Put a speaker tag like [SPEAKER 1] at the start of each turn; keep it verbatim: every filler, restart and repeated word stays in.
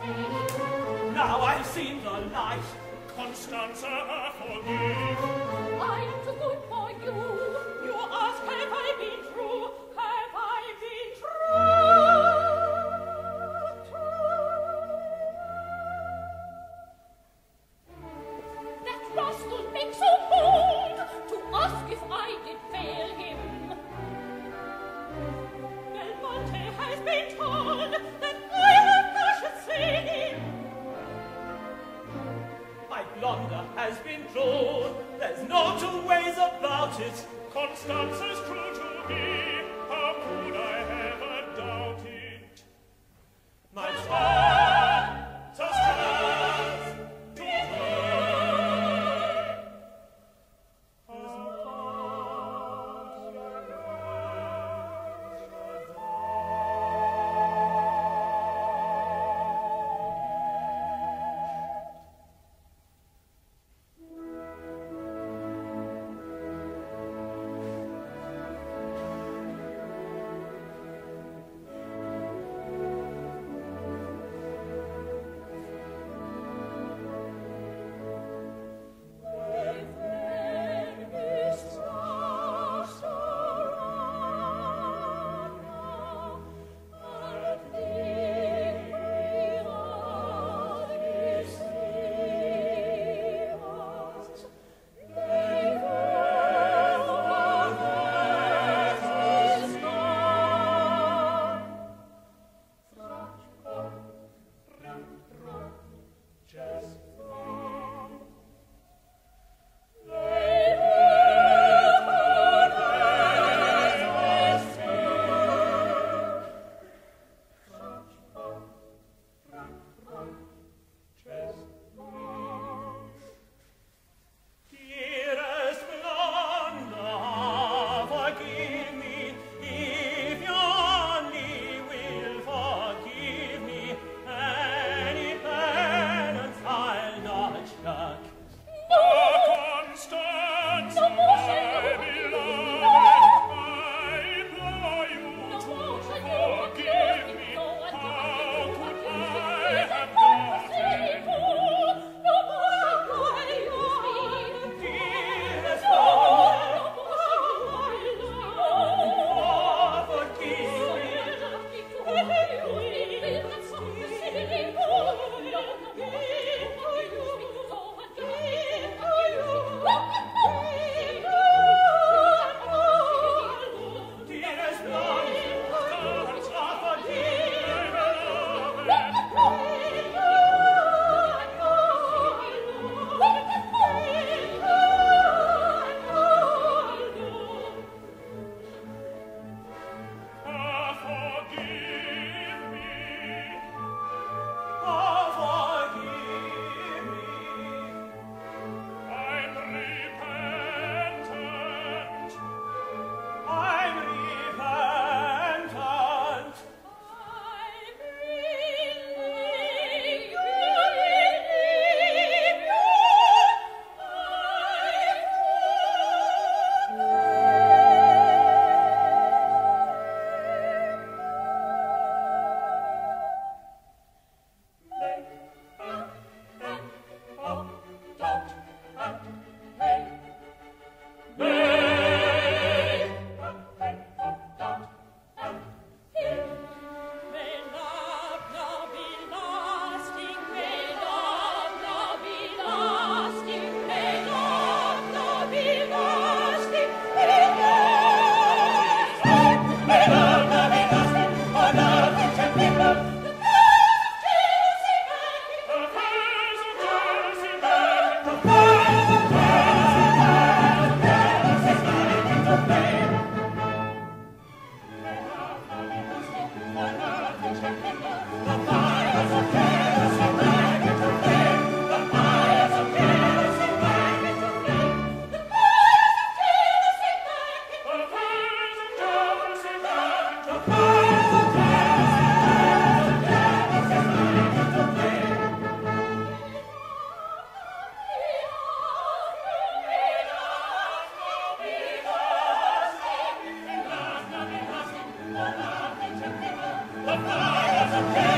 [SPEAKER 1] Now I've seen the light. Constanze, forgive.
[SPEAKER 2] I'm too good for you. You ask, have I been true? Have I been true? That rascal makes so bold to ask if I did fail him. Belmonte has been told that I have cautious seen him.
[SPEAKER 1] My blunder has been drawn. There's no two ways about it. Constance's true to me. How could I ever doubt it? My star, so stands to me. The fires of